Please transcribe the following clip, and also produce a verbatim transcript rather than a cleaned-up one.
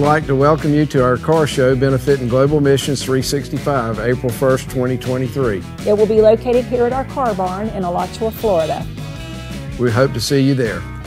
would like to welcome you to our car show benefiting Global Missions three sixty-five, April first, twenty twenty-three. It will be located here at our car barn in Alachua, Florida. We hope to see you there.